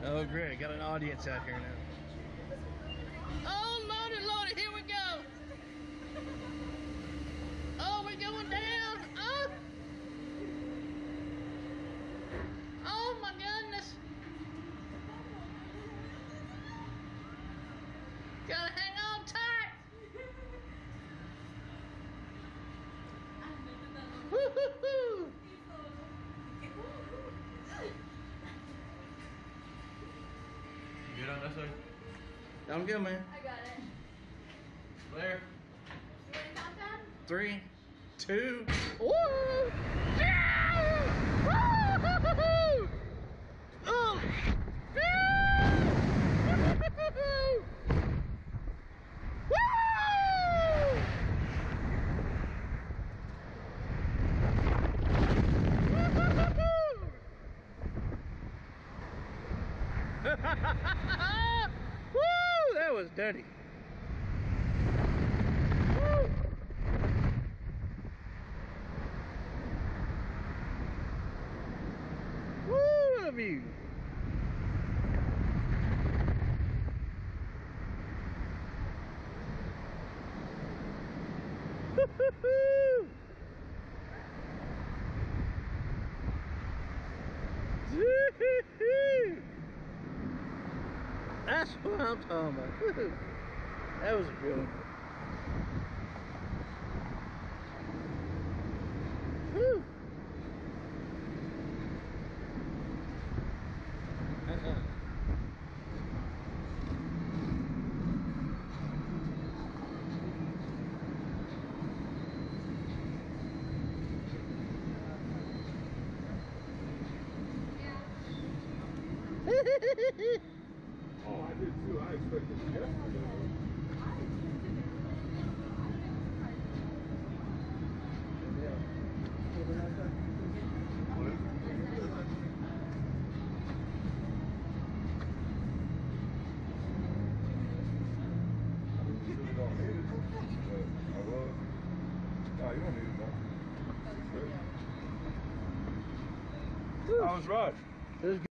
Oh, great. Got an audience out here now. Oh, Lordy, Lordy, here we go. Oh, we're going down. Oh. Oh, my goodness. Gotta hang on tight. Woo-hoo-hoo. Get on this way. I'm good, man. I got it. Blair. You ready to count down? 3, 2, woo! Yeah! Woo-hoo-hoo-hoo! Oh! Yeah! Woo-hoo-hoo-hoo! Woo! That was dirty. Woo! Woo! What a view. Woo-hoo-hoo! Woo-hoo-hoo! That's what I'm talking about. Woo-hoo. That was a good one. Woo! Oh, I did too. I expected it yesterday. I was right. It was good.